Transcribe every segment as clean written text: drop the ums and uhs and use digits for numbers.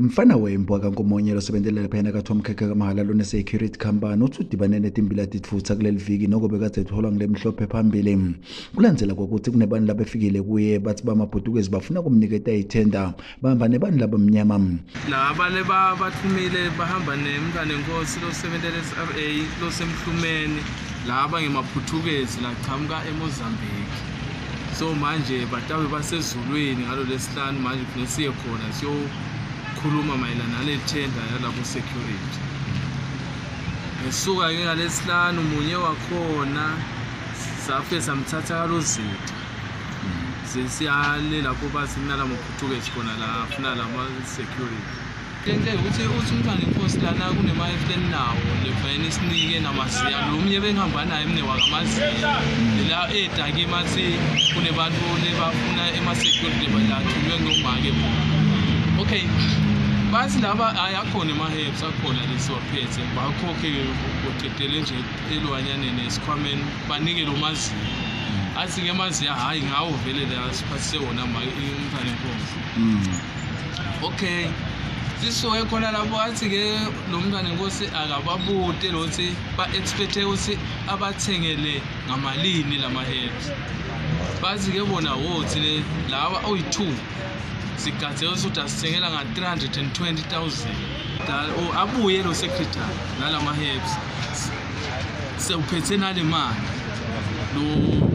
Mfana wembo kaNkomonye losebendelela phela kaThomkhekhe kamahala lona security company uthi udibane netimbila titfutsa kuleli viki nokobe kade ethola ngelemhlophe phambili. Kulandzela ukuthi kunebantu labefikile kuye bathi bamabhutukezi bafuna kumniketa ithenda bahamba nebantu labamnyama. Laba leba bathumile bahamba nemntana enkosi losebendelela eSRA losemhlumeni laba ngemabhutukezi laqhamuka eMozambique. So manje batawe basezulwini ngalo lesihlanu manje kufanele siye khona siyokhuluma mayelana nalethenda yalabo security. Ngesuka ke ngalesihlanu munye wakhona safe samthatha kalozitha. Sesiyale lapho basinala mabhutukezi khona la afuna lama security. Into ukuthi umntwana inkosi lana kunema-F10 nawo lefayini isinike namasiya nomnye bengihamba naye emne wakamasiya la edake mathi kunebantu lebafuna ema-security balathunywe ngomake. Okay, bathi laba ayakhona ema-herbs akhona lesiwaphethe bakho-ke kudedele nje elwanyaneni esikhwameni banike lo maziya. Athi-ke maziya hhayi ngawo vele la siphathise wona umntwana inkosi. Okay, sisoye khona lapho athi-ke lo mntwana inkosi akababude lokuthi ba-expecte ukuthi abathengele ngamalini lama-herbs. Bathi-ke bona wothi lawa oyi-2 sigadze ukuthi asithengela nga-320,000 abuye lo secretary nalama-herbs sewuphethe nale mali lo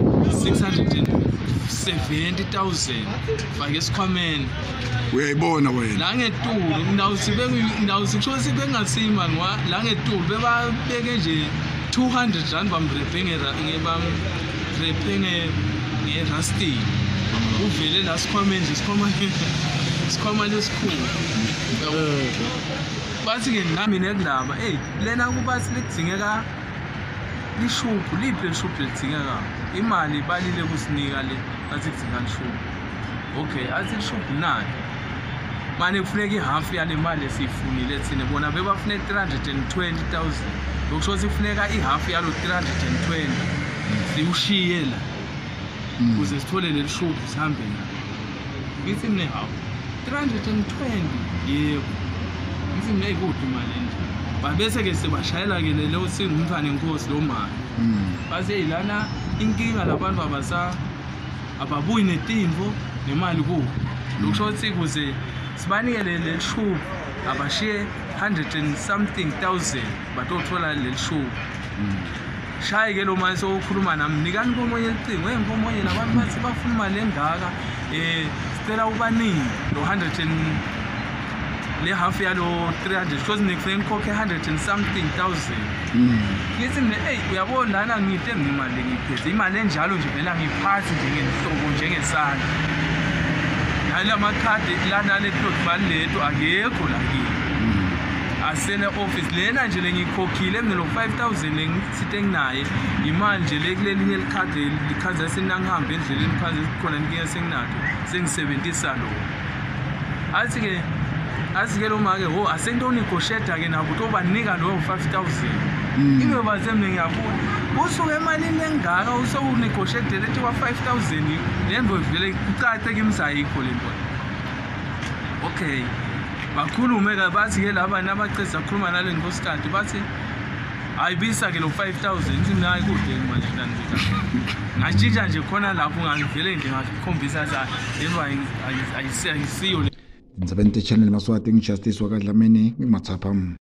670,000 fake esikhwameni. Uyayibona wena La ngetulu kusho sibe ngasima la ngetulu bebabeke nje 200 rand bamrephe ngerasti uvele la sikhwameni nje isikhwama lesikhulu. Bathi-ke nami nekudaba lena kubathi likudzingeka lishuphu liphi lishuphu lidingeka imali balile kusinika le bathi kudzinga lishuphu. Okay, athi lishuphu nani manje kufuneka ihalf yale mali esiyifunile thina bona bebafune 320,000 lokusho ukuthi kufuneka ihalf yalo 320 siushiye la ukuze sithole leli shuphu sihambe nalo. Ngithi mne half 320 yebo ngithi mne ayikude imali nje babese-ke sebashayela-ke lelo singumntwana inkosi lo mali bathi lana inkinga labantu ababuyi netimvo nemali kubo lokusho ukuthi kuze sibanikele leli shuphu abashiye 100 and something thousand batothola leli shuphu. Shaye-ke lo manje sokukhuluma nami nikani Nkomonye licingo Nkomonye labantu bathi bafuna imali engaka sicela ubaningi lo 100 and le half yalo 300 because nikufanele ngikhokhe 100 and something thousand. Ngithi mne uyabona lana ngide imali ngiphethe imali enjalo nje vela ngiphathi njengenhlobo njengesandla nala makhadi lana lethu baleto akekho la kimi asena office lena nje lengikhokhile mne lo 5,000 lengisithe nginaye imali nje lekulelinye likhadi likhadi esenangihambe endleleni phansi khona inkinga senginakho sengisebenzisa lo. Athi-ke lo make asentonegotiate-ke nabo utobanika lo 5,000 ibe baze mne ngiyabona usuke emalini engaka usowunegotiate lethi kwa-5,000 lento vele kucace kimsayikho lento. Okay, bakhulume-ke bathi-ke laba nabaceda khuluma nale nkosikazi bathi ayibisa-ke lo 5,000 ngithi mna ayikude imali nanzika ngashintsha nje khona lapho ngangivele nje ngakhombisa lento ayisiyo. Ngisebenzisa channel Maswati ngijustice wakadlamini ngimathapha.